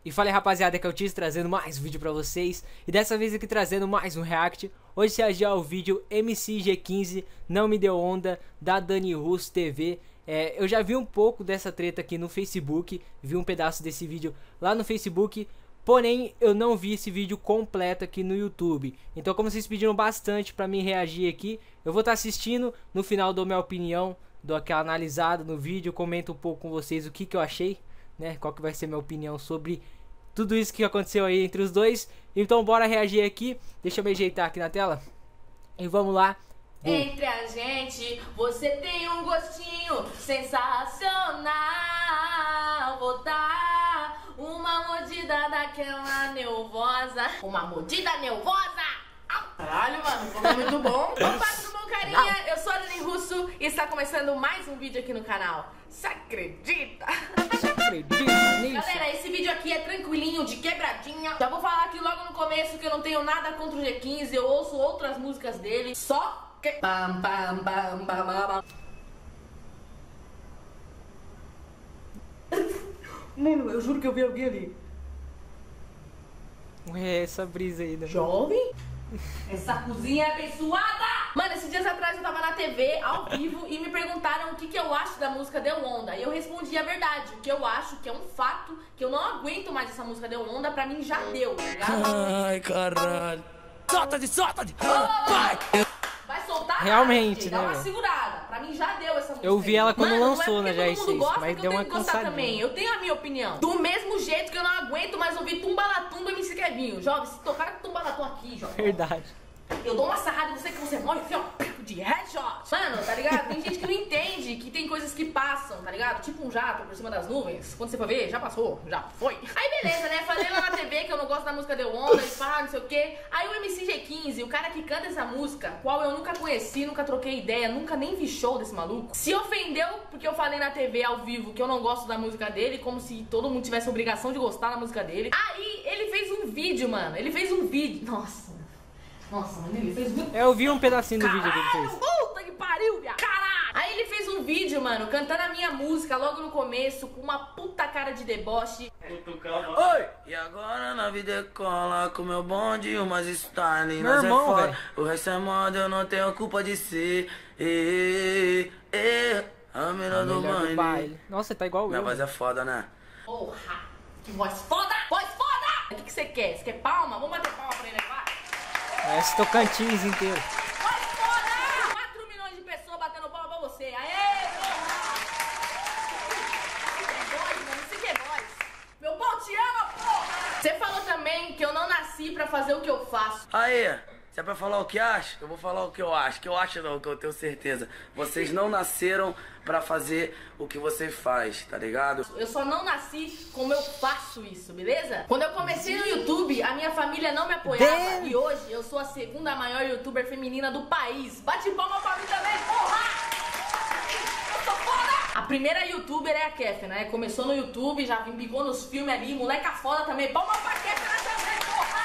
E fala aí, rapaziada, que é o Tiz trazendo mais um vídeo pra vocês. E dessa vez aqui trazendo mais um react. Hoje se reagiu ao vídeo MCG15 Não Me Deu Onda, da Dani Russo TV. Eu já vi um pouco dessa treta aqui no Facebook, vi um pedaço desse vídeo lá no Facebook, porém eu não vi esse vídeo completo aqui no YouTube. Então, como vocês pediram bastante pra mim reagir aqui, eu vou estar assistindo, no final dou minha opinião, dou aquela analisada no vídeo, comento um pouco com vocês o que eu achei, né? Qual que vai ser minha opinião sobre tudo isso que aconteceu aí entre os dois. Então bora reagir aqui. Deixa eu me ajeitar aqui na tela e vamos lá. Entre a gente, você tem um gostinho sensacional. Vou dar uma mordida daquela nervosa. Uma mordida nervosa. Caralho, mano, ficou muito bom. Opa, tudo bom, carinha? Eu sou a Dani Russo e está começando mais um vídeo aqui no canal. Você acredita? Galera, esse vídeo aqui é tranquilinho, de quebradinha. Já vou falar aqui logo no começo que eu não tenho nada contra o G15. Eu ouço outras músicas dele, só que... Pam, pam, pam, pam, pam. Mano, eu juro que eu vi alguém ali. Essa brisa aí, né? Jovem? Essa cozinha é abençoada! Mano, esses dias atrás eu tava na TV, ao vivo, e me perguntaram o que eu acho da música Deu Onda. E eu respondi a verdade, o que eu acho, que é um fato, que eu não aguento mais essa música Deu Onda, pra mim já deu, tá ligado? Ai, caralho. Solta-de! Vai! Vai soltar? Realmente, dá né, uma velho? segurada. Pra mim já deu essa música. Eu vi ela quando Mano, lançou, né, já todo mundo gosta, mas que deu eu uma tenho que gostar cansadinha. também. Eu tenho a minha opinião. Do mesmo jeito que eu não aguento mais ouvir Tumbalatum do MC Kevinho. Jovem, se tocar com Tumbalatum aqui, jovem. Verdade. Eu dou uma sarrada em você que você morre assim, ó, de headshot. Mano, tá ligado? Tem gente que não entende que tem coisas que passam, tá ligado? Tipo um jato por cima das nuvens. Quando você for ver, já passou, já foi. Aí beleza, né? Falei lá na TV que eu não gosto da música Deu Onda e pá, não sei o quê. Aí o MCG15, o cara que canta essa música, qual eu nunca conheci, nunca troquei ideia, nunca nem vi show desse maluco, se ofendeu porque eu falei na TV ao vivo que eu não gosto da música dele, como se todo mundo tivesse obrigação de gostar da música dele. Aí ele fez um vídeo, mano. Ele fez um vídeo. Nossa, mano, ele fez muito... Eu vi um pedacinho do vídeo que ele fez. Puta que pariu, viado! Caralho! Aí ele fez um vídeo, mano, cantando a minha música logo no começo, com uma puta cara de deboche. Oi! E agora na vida cola com meu bonde, umas style, Meu nós irmão, é foda. véio. O resto é moda, eu não tenho culpa de ser. A melhor do Melhor do baile. baile. Nossa, tá igual Minha eu. voz é foda, né? Porra! Que voz foda! Voz foda! O que você quer? Você quer palma? Vamos bater palma pra ele, vai! Esse Tocantins inteiro. Voz foda! 4 milhões de pessoas batendo palma pra você. Aê, porra! Isso é voz, mano. Isso aqui é voz. Meu pau te ama, porra! Você falou também que eu não nasci pra fazer o que eu faço. Aí, se é pra falar o que acha, eu vou falar o que eu acho. Que eu acho não, que eu tenho certeza. Vocês não nasceram pra fazer o que você faz, tá ligado? Eu só não nasci como eu faço isso, beleza? Quando eu comecei no YouTube, a minha família não me apoiava. E hoje eu sou a segunda maior youtuber feminina do país. Bate palma pra mim também, porra! Eu sou foda! A primeira youtuber é a Kef, né? Começou no YouTube, já embicou nos filmes ali, moleca foda também. Palma pra Kef também, porra!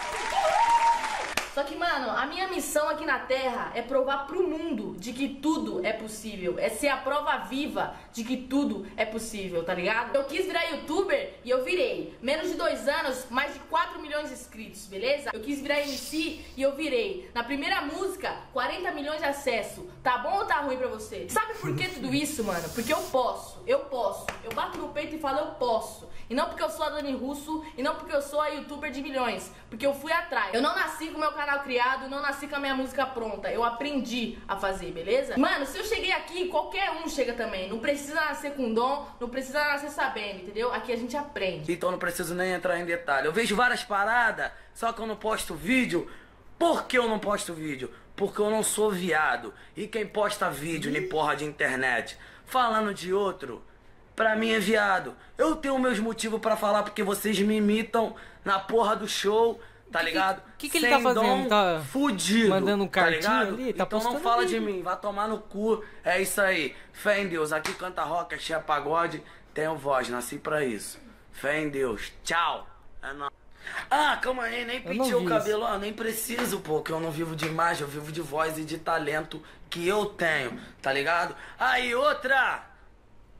Só que, mano, a minha missão aqui na Terra é provar pro mundo de que tudo é possível. É ser a prova viva de que tudo é possível, tá ligado? Eu quis virar youtuber e eu virei. Menos de 2 anos, mais de 4 milhões de inscritos, beleza? Eu quis virar MC e eu virei. Na primeira música, 40 milhões de acessos. Tá bom ou tá ruim pra você? Sabe por que tudo isso, mano? Porque eu posso. Eu bato no peito e falo eu posso. E não porque eu sou a Dani Russo, e não porque eu sou a youtuber de milhões. Porque eu fui atrás. Eu não nasci com o meu canal criado, não nasci com a minha música pronta. Eu aprendi a fazer, beleza? Mano, se eu cheguei aqui, qualquer um chega também. Não precisa nascer com dom, não precisa nascer sabendo, entendeu? Aqui a gente aprende. Então não preciso nem entrar em detalhe. Eu vejo várias paradas, só que eu não posto vídeo. Por que eu não posto vídeo? Porque eu não sou viado. E quem posta vídeo nem porra de internet falando de outro, pra mim é viado. Eu tenho meus motivos pra falar porque vocês me imitam na porra do show, tá ligado? Que ele tá fazendo? Tá fudido, mandando um cartinho tá ligado? ali? Tá então não postando fala vídeo. de mim, vai tomar no cu. É isso aí. Fé em Deus, aqui canta rock, axé, pagode, tenho voz, nasci pra isso. Fé em Deus, tchau. É nóis. Ah, calma aí, nem Eu não pentei o vi cabelo, ó, nem preciso, pô, que eu não vivo de imagem, eu vivo de voz e de talento que eu tenho, tá ligado? Aí, outra!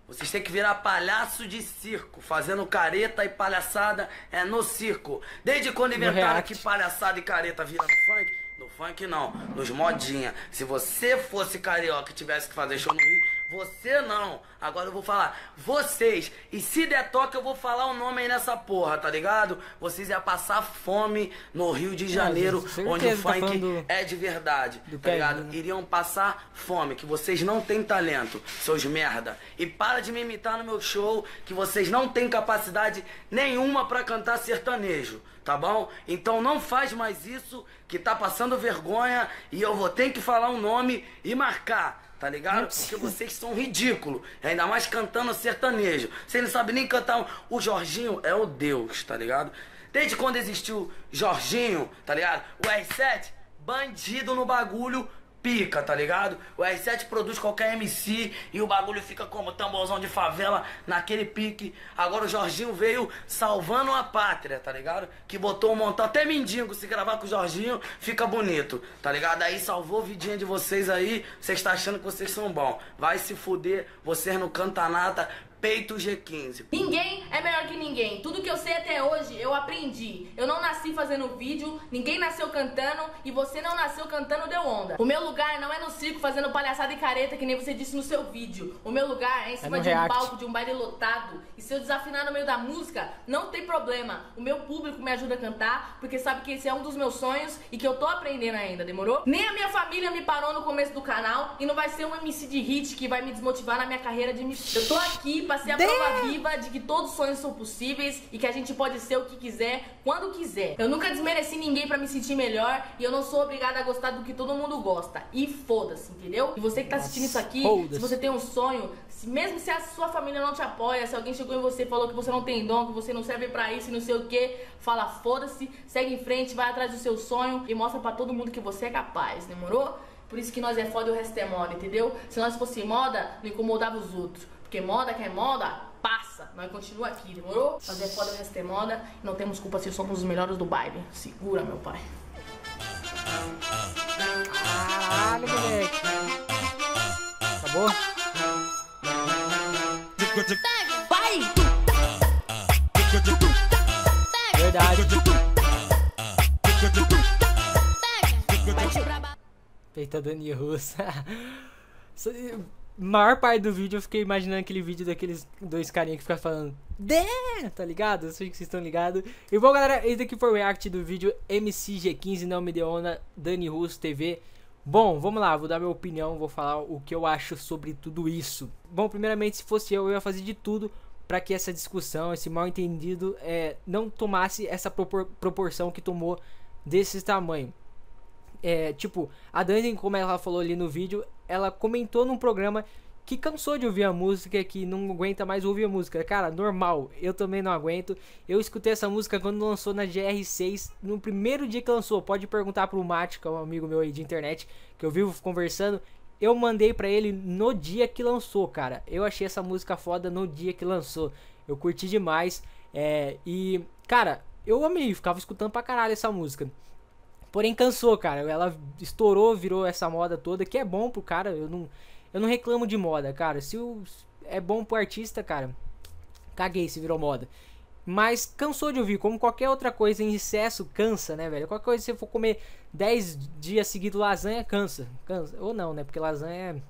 Vocês têm que virar palhaço de circo, fazendo careta e palhaçada no circo. Desde quando inventaram que palhaçada e careta vira no funk? No funk não, nos modinha. Se você fosse carioca e tivesse que fazer show no Rio, você não. Agora eu vou falar, vocês. E se der toque eu vou falar o nome aí nessa porra, tá ligado? Vocês iam passar fome no Rio de Janeiro, onde o funk é de verdade, tá ligado? Iriam passar fome, que vocês não têm talento, seus merda. E para de me imitar no meu show, que vocês não têm capacidade nenhuma pra cantar sertanejo, tá bom? Então não faz mais isso, que tá passando vergonha, e eu vou ter que falar um nome e marcar. Tá ligado? Porque vocês são ridículos. Ainda mais cantando sertanejo. Vocês não sabem nem cantar. O Jorginho é o Deus, tá ligado? Desde quando existiu Jorginho, tá ligado? O R7, bandido no bagulho, pica, tá ligado? O R7 produz qualquer MC e o bagulho fica como tamborzão de favela naquele pique. Agora o Jorginho veio salvando a pátria, tá ligado? Que botou um montão, até mendigo, se gravar com o Jorginho, fica bonito, tá ligado? Aí salvou o vidinho de vocês aí, vocês estão achando que vocês são bons. Vai se fuder, vocês não cantam nada. Peito G15. Ninguém é melhor que ninguém. Tudo que eu sei até hoje, eu aprendi. Eu não nasci fazendo vídeo, ninguém nasceu cantando e você não nasceu cantando deu onda. O meu lugar não é no circo fazendo palhaçada e careta, que nem você disse no seu vídeo. O meu lugar é em cima de um palco, de um baile lotado. E se eu desafinar no meio da música, não tem problema. O meu público me ajuda a cantar, porque sabe que esse é um dos meus sonhos e que eu tô aprendendo ainda, demorou? Nem a minha família me parou no começo do canal e não vai ser um MC de hit que vai me desmotivar na minha carreira de MC. Eu tô aqui pra ser a prova viva de que todos os sonhos são possíveis e que a gente pode ser o que quiser, quando quiser. Eu nunca desmereci ninguém pra me sentir melhor e eu não sou obrigada a gostar do que todo mundo gosta. E foda-se, entendeu? E você que tá assistindo isso aqui, se você tem um sonho, mesmo se a sua família não te apoia, se alguém chegou em você e falou que você não tem dom, que você não serve pra isso e não sei o que, fala foda-se, segue em frente, vai atrás do seu sonho e mostra pra todo mundo que você é capaz, demorou? Por isso que nós é foda e o resto é moda, entendeu? Se nós fosse moda, não incomodava os outros. Porque moda que é moda, passa. Nós continua aqui, demorou? Fazer foda, o resto é moda. E não temos culpa se somos os melhores do baile. Segura, meu pai. Caralho, moleque. Acabou? Vai! Verdade. Feita Dani Russo. Maior parte do vídeo eu fiquei imaginando aquele vídeo daqueles dois carinha que ficam falando tá ligado? Eu sei que vocês estão ligados. E bom, galera, esse daqui foi o react do vídeo MCG15 Não Me Deu Onda, Dani Russo TV. Bom, vamos lá, vou dar minha opinião, vou falar o que eu acho sobre tudo isso. Bom, primeiramente, se fosse eu ia fazer de tudo para que essa discussão, esse mal entendido não tomasse essa proporção que tomou desse tamanho. Tipo, a Dani, como ela falou ali no vídeo, ela comentou num programa que cansou de ouvir a música, que não aguenta mais ouvir a música. Cara, normal, eu também não aguento. Eu escutei essa música quando lançou na GR6, no primeiro dia que lançou. Pode perguntar pro Mate, que é um amigo meu aí de internet, que eu vivo conversando. Eu mandei pra ele no dia que lançou, cara. Eu achei essa música foda no dia que lançou. Eu curti demais. E, cara, eu amei, ficava escutando pra caralho essa música. Porém cansou, cara. Ela estourou, virou essa moda toda, que é bom pro cara. Eu não reclamo de moda, cara. Se é bom pro artista, cara, caguei se virou moda. Mas cansou de ouvir, como qualquer outra coisa em excesso, cansa, né, velho? Qualquer coisa, se você for comer 10 dias seguidos lasanha, cansa. Ou não, né? Porque lasanha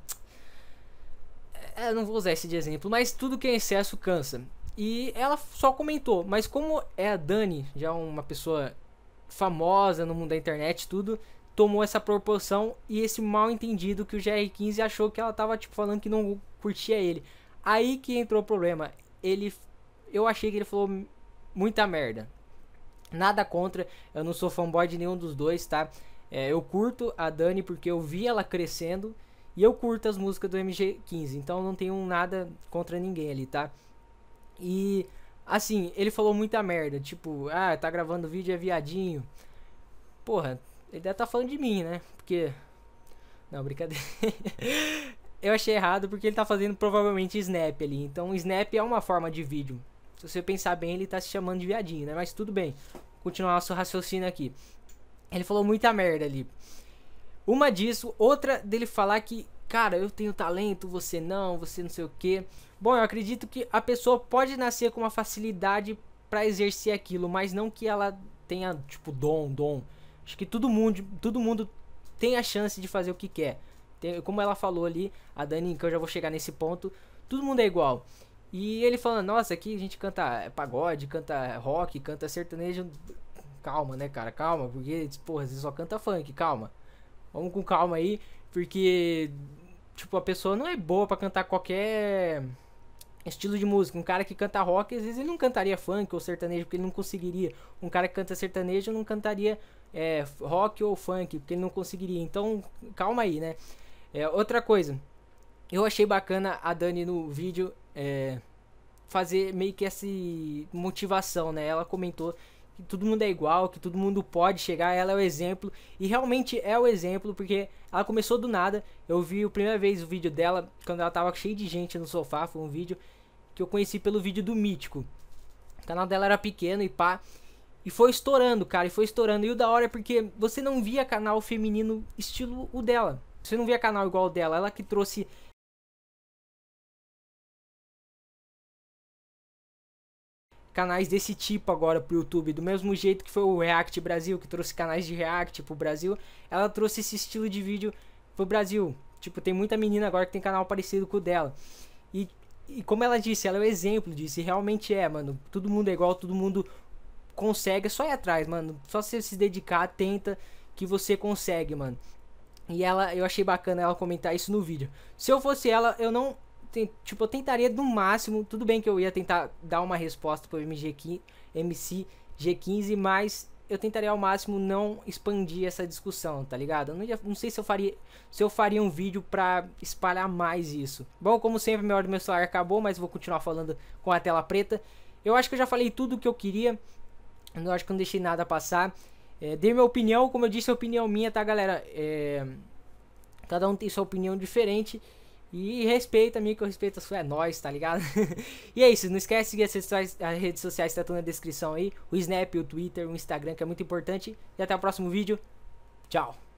eu não vou usar esse de exemplo, mas tudo que é em excesso cansa. E ela só comentou, mas como é a Dani, já uma pessoa famosa no mundo da internet, tudo, tomou essa proporção e esse mal entendido que o GR15 achou que ela tava tipo falando que não curtia ele. Aí que entrou o problema. Eu achei que ele falou muita merda. Nada contra, eu não sou fanboy de nenhum dos dois, tá? Eu curto a Dani porque eu vi ela crescendo e eu curto as músicas do MG15, então não tenho nada contra ninguém ali, tá? E assim, ele falou muita merda, tipo, tá gravando vídeo, é viadinho. Porra, ele deve tá falando de mim, né? Porque... Não, brincadeira. Eu achei errado porque ele tá fazendo provavelmente snap ali. Então, snap é uma forma de vídeo. Se você pensar bem, ele tá se chamando de viadinho, né? Mas tudo bem. Vou continuar nosso raciocínio aqui. Ele falou muita merda ali. Uma disso, outra dele falar que, cara, eu tenho talento, você não sei o que. Bom, eu acredito que a pessoa pode nascer com uma facilidade pra exercer aquilo, mas não que ela tenha, tipo, dom. Acho que todo mundo tem a chance de fazer o que quer. Como ela falou ali, a Dani, que eu já vou chegar nesse ponto, todo mundo é igual. E ele falando, nossa, aqui a gente canta pagode, canta rock, canta sertanejo. Calma, né, cara, calma, porque, porra, você só canta funk, calma. Vamos com calma aí, porque, tipo, a pessoa não é boa pra cantar qualquer estilo de música. Um cara que canta rock, às vezes ele não cantaria funk ou sertanejo, porque ele não conseguiria. Um cara que canta sertanejo não cantaria rock ou funk, porque ele não conseguiria. Então, calma aí, né. Outra coisa, eu achei bacana a Dani no vídeo fazer meio que essa motivação, né. Ela comentou que todo mundo é igual, que todo mundo pode chegar, ela é o exemplo, e realmente é o exemplo, porque ela começou do nada. Eu vi a primeira vez o vídeo dela quando ela tava cheio de gente no sofá, foi um vídeo que eu conheci pelo vídeo do Mítico. O canal dela era pequeno e pá, e foi estourando, cara, e foi estourando. E o da hora é porque você não via canal feminino estilo o dela, você não via canal igual o dela, ela que trouxe canais desse tipo agora pro YouTube, do mesmo jeito que foi o React Brasil, que trouxe canais de React pro Brasil, ela trouxe esse estilo de vídeo pro Brasil. Tipo, tem muita menina agora que tem canal parecido com o dela. E como ela disse, ela é o exemplo disso, e realmente mano, todo mundo é igual, todo mundo consegue, é só ir atrás, mano, só você se dedicar, tenta, que você consegue, mano. E eu achei bacana ela comentar isso no vídeo. Se eu fosse ela, eu não... Tipo, eu tentaria no máximo, tudo bem que eu ia tentar dar uma resposta pro MC G15, mas eu tentaria ao máximo não expandir essa discussão, tá ligado? Não sei se eu faria um vídeo pra espalhar mais isso. Bom, como sempre, minha hora do meu celular acabou, mas vou continuar falando com a tela preta. Eu acho que eu já falei tudo o que eu queria, eu acho que não deixei nada passar. Dei minha opinião, como eu disse, a opinião minha, tá, galera? Cada um tem sua opinião diferente. E respeita a mim, que eu respeito a sua, é nóis, tá ligado? E é isso, não esquece de seguir as redes sociais, tá tudo na descrição aí. O Snap, o Twitter, o Instagram, que é muito importante. E até o próximo vídeo. Tchau.